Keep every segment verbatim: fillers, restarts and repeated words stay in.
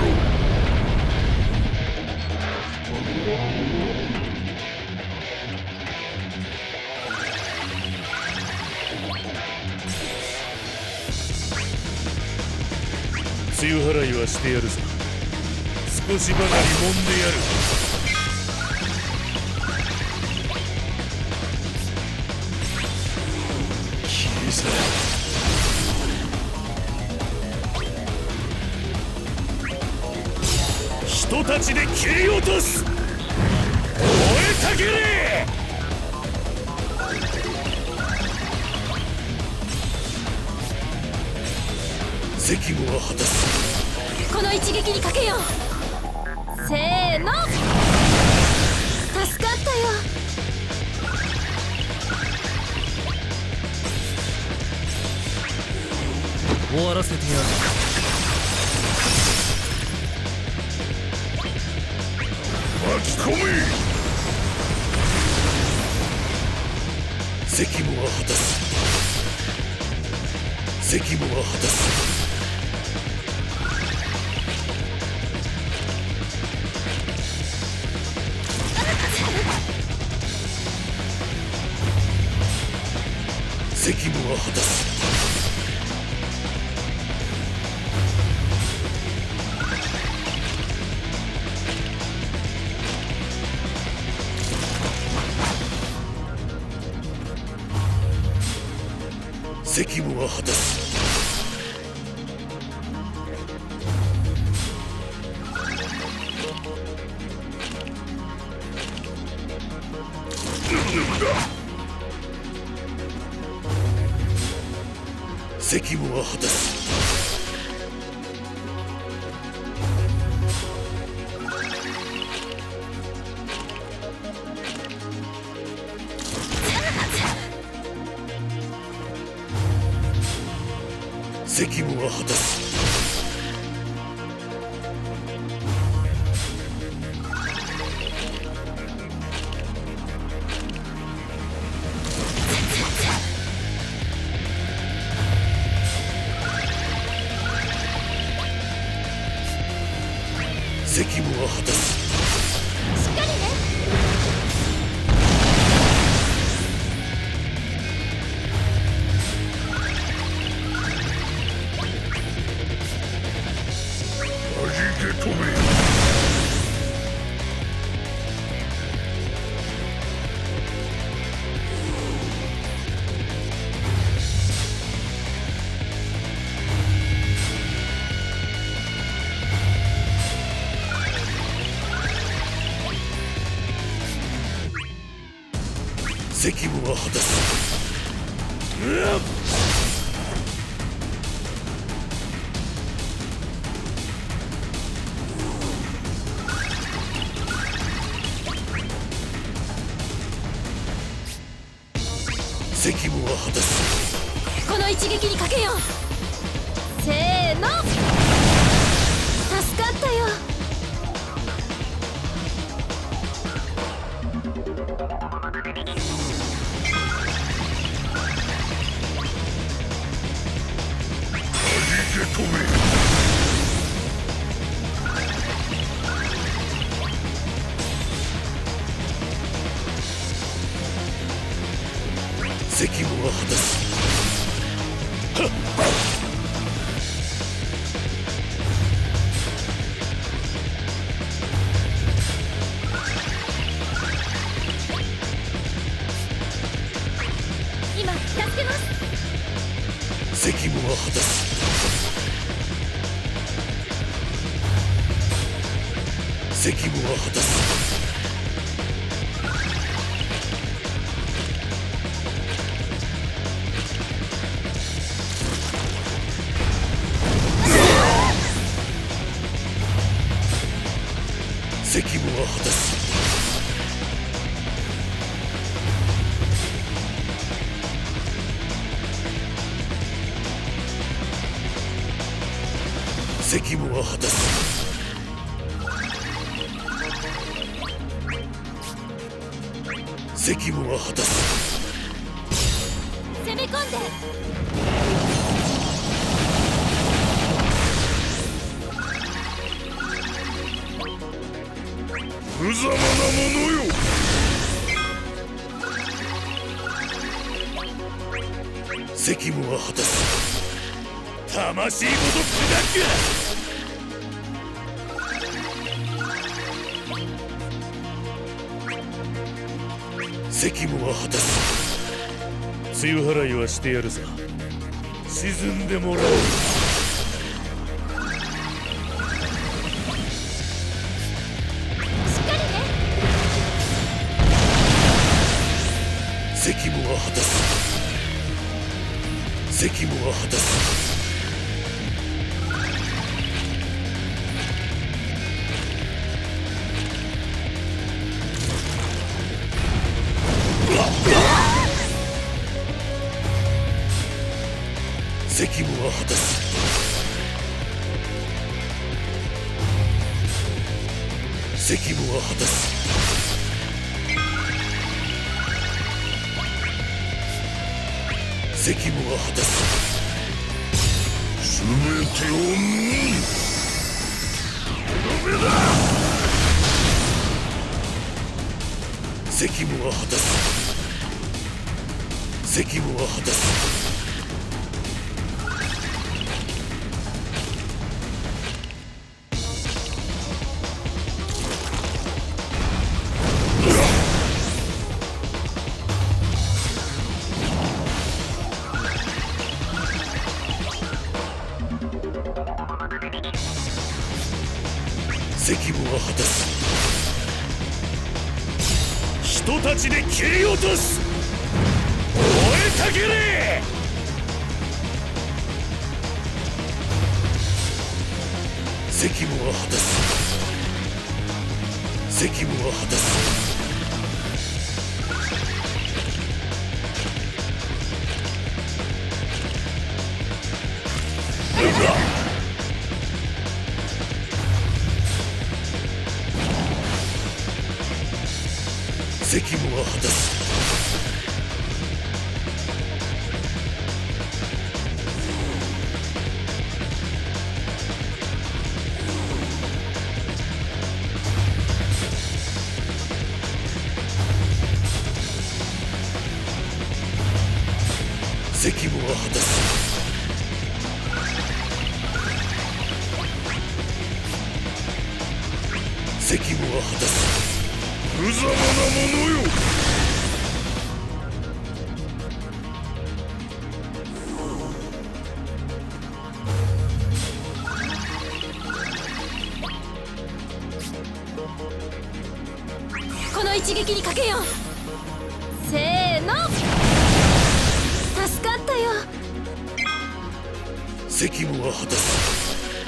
梅雨払いはしてやるぞ。少しばかり揉んでやる。消え去れ。人たちで切り落とす。燃えたけれ。責務は果たす。 この一撃にかけよう。せーの。助かったよ。 終わらせてやる。 巻き込め。責務は果たす。責務は果たす。責務は果たす。責務は果たす。責務は果たす。責務は果たす。責務は果たす。 しっかりね。 弾け止め。責務は果たす。うっ責務は果たす。 この一撃にかけよう。せーの。助かったよ。 止め。責務は果たす。 今助けます。 責務は果たす。責務は果たす。責務は果たす。責務は果たす。責務は果たす。 攻め込んで。 無様なものよ。責務は果たす。魂ごと砕く。責務は果たす。梅雨払いはしてやるさ。沈んでもらおう。責務は果たす。責務は果たす。責務は果たす。責務は果たす。責務は果たす。全てを見る。ダメだ。責務は果たす。責務は果たす。責務は果たす。人たちで切り落とす。燃えたけれ。責務は果たす。責務は果たす。責務は果たす。責務は果たす。責務は果たす。無様なものよ。 この一撃にかけよう。せーの。助かったよ。 責務は果たす。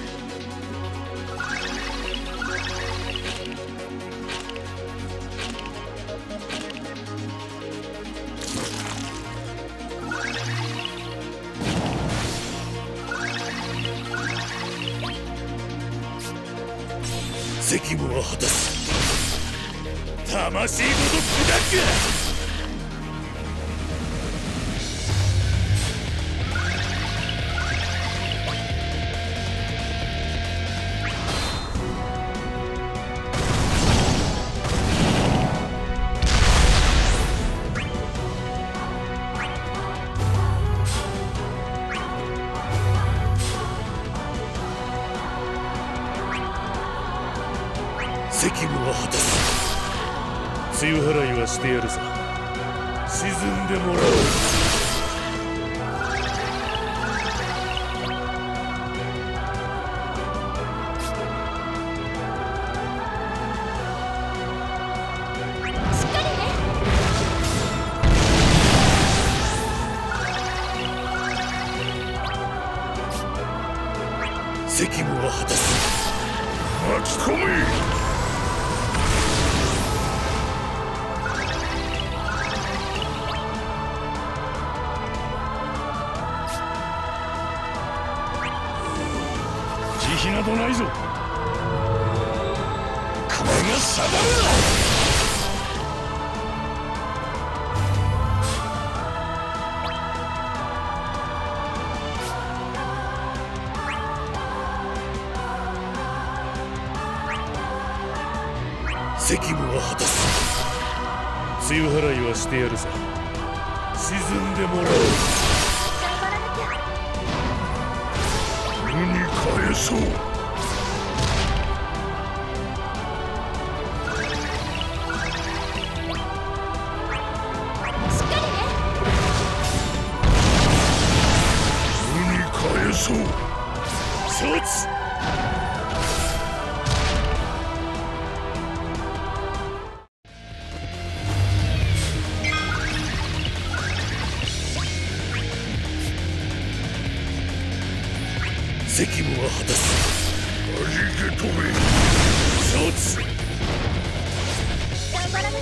責務は果たす。魂ごと砕く。責務は果たす。梅雨払いはしてやるさ。沈んでもらおう。 しっかりね。 責務は果たす。巻き込め。慈悲などないぞ。これが定めだ。責責務は果たす。梅雨払いはしてやるさ。沈んでもらおう。無に返そう。 しっかりね。 無に返そう。承知。責務は果たす。弾け飛べ。承知。 頑張らなきゃ。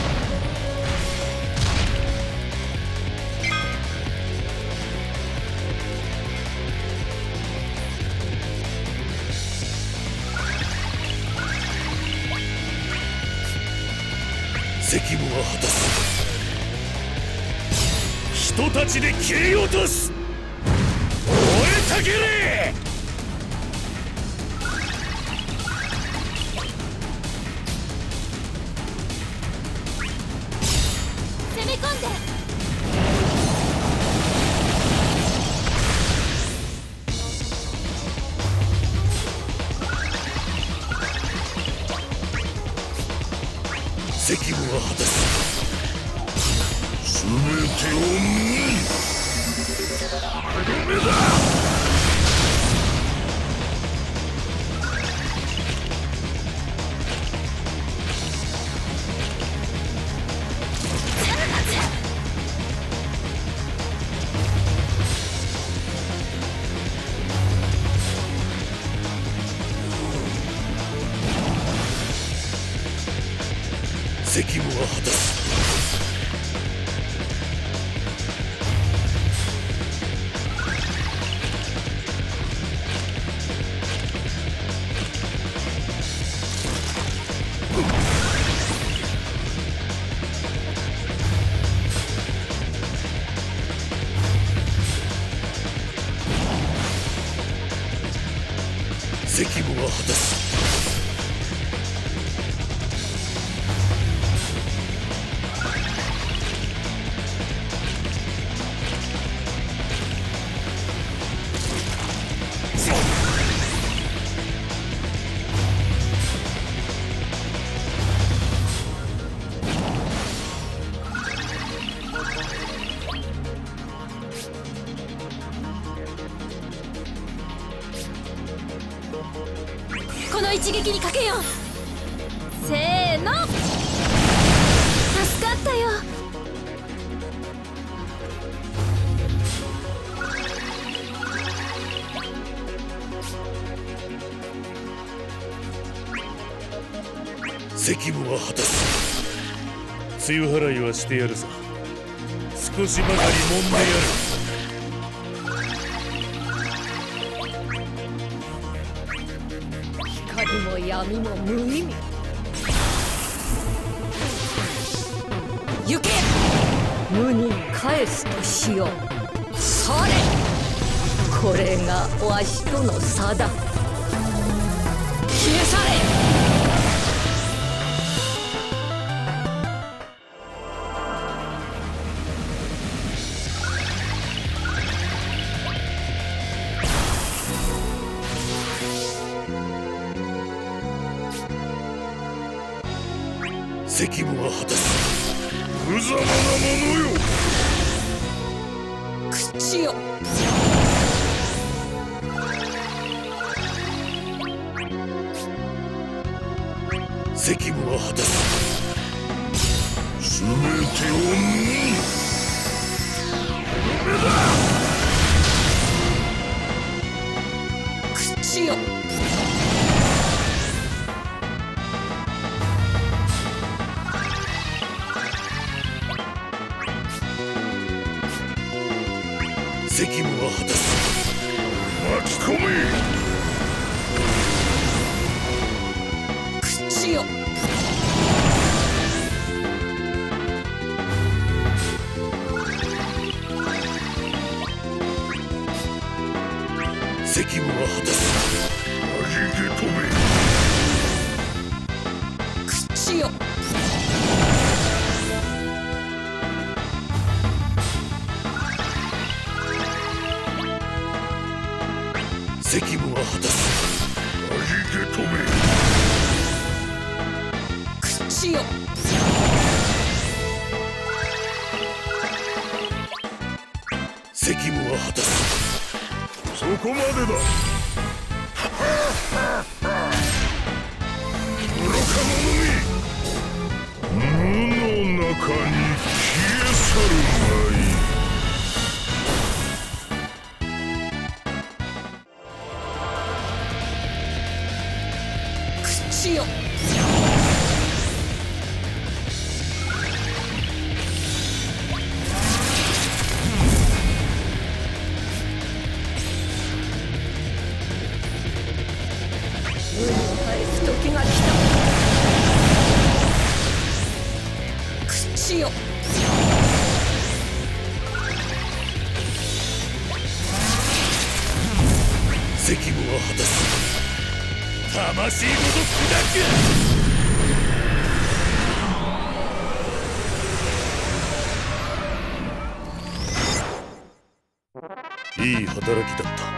責務は果たす。人たちで切り落とす。燃えたけれ。 攻め込んで。 責務は果たす。全てを無に。ダメだ。責務は果たす。責務は果たす。 この一撃にかけよう。せーの。助かったよ。 責務は果たす。梅雨払いはしてやるさ。少しばかり揉んでやる。 光も闇も無意味。行け。無に返すとしよう。それ。これがわしとの差だ。消え去れ。 責務は果たす。無様なものよ。 口よ。 責務は果たす。全てを無に。ダメだ。 口よ。 責務は果たす。巻き込め。 口よ。 責務は果たす。弾け飛べ。 口よ。 よ。 責務は果たす。弾け止め。 口よ。 責務は果たす。そこまでだ。愚か者め。無の中に消え去るがいい。 口よ。運を返す時が来た。口よ。 責務は果たす。魂ごと砕く。いい働きだった。